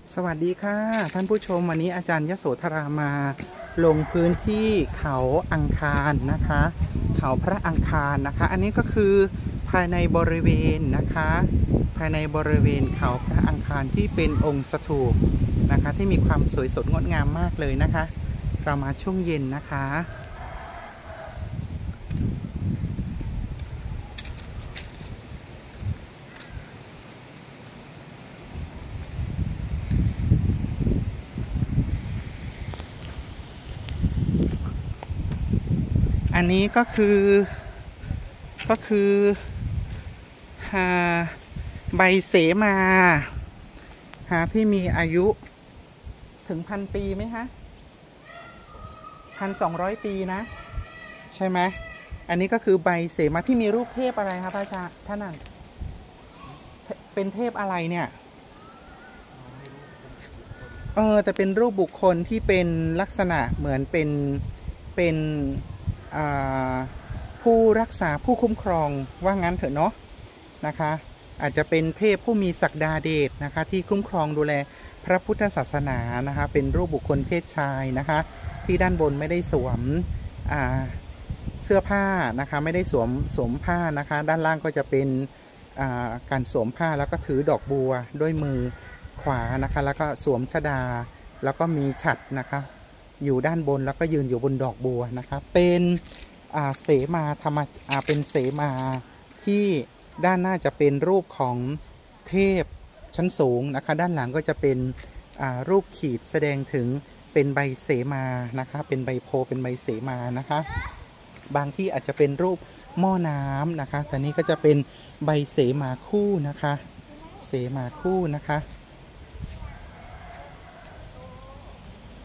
สวัสดีค่ะท่านผู้ชมวันนี้อาจารย์ยโสธรามาลงพื้นที่เขาอังคารนะคะเขาพระอังคารนะคะอันนี้ก็คือภายในบริเวณนะคะภายในบริเวณเขาพระอังคารที่เป็นองค์สถูปนะคะที่มีความสวยสดงดงามมากเลยนะคะเรามาช่วงเย็นนะคะอันนี้ก็คือใบเสมาที่มีอายุถึง1,000 ปีไหมคะ1,200 ปีนะใช่ไหมอันนี้ก็คือใบเสมาที่มีรูปเทพอะไรครับพระอาจารย์ท่านนั้นเป็นเทพอะไรเนี่ยแต่เป็นรูปบุคคลที่เป็นลักษณะเหมือนเป็นผู้รักษาผู้คุ้มครองว่างั้นเถอะเนาะนะคะอาจจะเป็นเทพผู้มีศักดาเดชนะคะที่คุ้มครองดูแลพระพุทธศาสนานะคะเป็นรูปบุคคลเพศชายนะคะที่ด้านบนไม่ได้สวมเสื้อผ้านะคะไม่ได้สวมผ้านะคะด้านล่างก็จะเป็นการสวมผ้าแล้วก็ถือดอกบัวด้วยมือขวานะคะแล้วก็สวมชฎาแล้วก็มีฉัตรนะคะอยู่ด้านบนแล้วก็ยืนอยู่บนดอกบัวนะคะเป็นเสมาธรรมเป็นเสมาที่ด้านหน้าจะเป็นรูปของเทพชั้นสูงนะคะด้านหลังก็จะเป็นรูปขีดแสดงถึงเป็นใบเสมานะคะเป็นใบโพเป็นใบเสมานะคะบางที่อาจจะเป็นรูปหม้อน้ำนะคะแต่นี้ก็จะเป็นใบเสมาคู่นะคะเสมาคู่นะคะ